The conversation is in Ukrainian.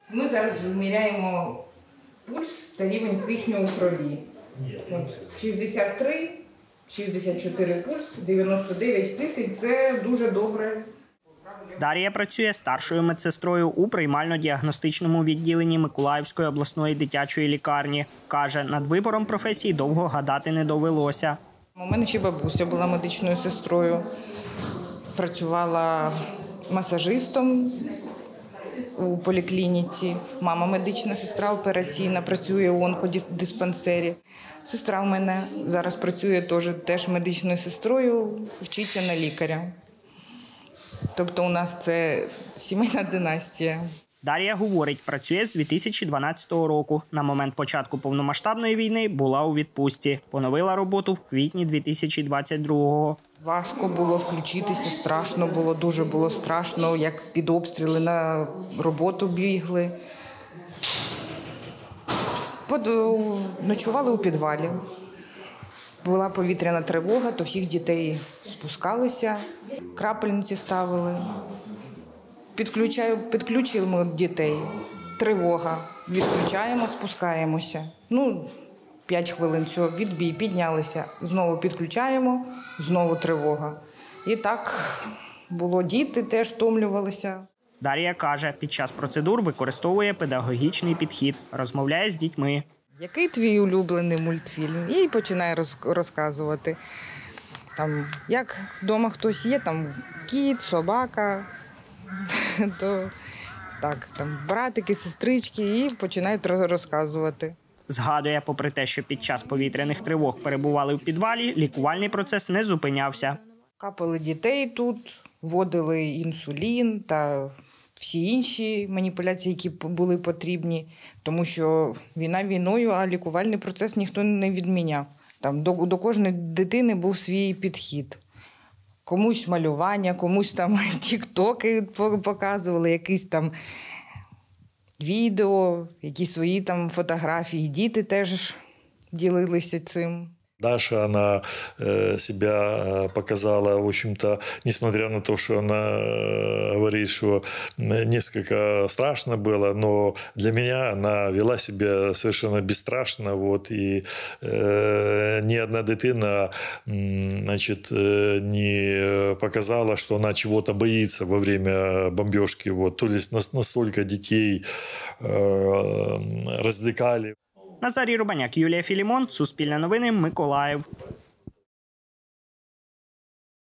Ми зараз виміряємо пульс та рівень кисню у крові. 63, 64 пульс, 99 кисень – це дуже добре. Дар'я працює старшою медсестрою у приймально-діагностичному відділенні Миколаївської обласної дитячої лікарні. Каже, над вибором професії довго гадати не довелося. У мене ще бабуся була медичною сестрою, працювала масажистом у поліклініці. Мама медична сестра операційна, працює у онкодиспансері. Сестра в мене зараз працює теж медичною сестрою, вчиться на лікаря. Тобто у нас це сімейна династія. Дар'я говорить, працює з 2012 року. На момент початку повномасштабної війни була у відпустці. Поновила роботу в квітні 2022-го. Важко було включитися, страшно було, дуже було страшно, як під обстріли на роботу бігли. Ночували у підвалі. Була повітряна тривога, то всіх дітей спускалися, крапельниці ставили. Підключили дітей. Тривога. Відключаємо, спускаємося. 5 хвилин, все, відбій, піднялися. Знову підключаємо, знову тривога. І так було, діти теж втомлювалися. Дар'я каже, під час процедур використовує педагогічний підхід, розмовляє з дітьми. Який твій улюблений мультфільм? І починає розказувати. Як вдома хтось є, кіт, собака, братики, сестрички, і починають розказувати. Згадує, попри те, що під час повітряних тривог перебували в підвалі, лікувальний процес не зупинявся. Капали дітей тут, вводили інсулін та всі інші маніпуляції, які були потрібні, тому що війна війною, а лікувальний процес ніхто не відміняв. До кожної дитини був свій підхід. Комусь малювання, комусь тік-токи показували, якісь відео, якісь свої фотографії. Діти теж ділилися цим. Даша, она себя показала, в общем-то, несмотря на то, что она говорит, что несколько страшно было, но для меня она вела себя совершенно бесстрашно, и ни одна дитина, не показала, что она чего-то боится во время бомбежки, То есть настолько детей развлекали. Назарій Рубаняк, Юлія Філімон, Суспільне новини, Миколаїв.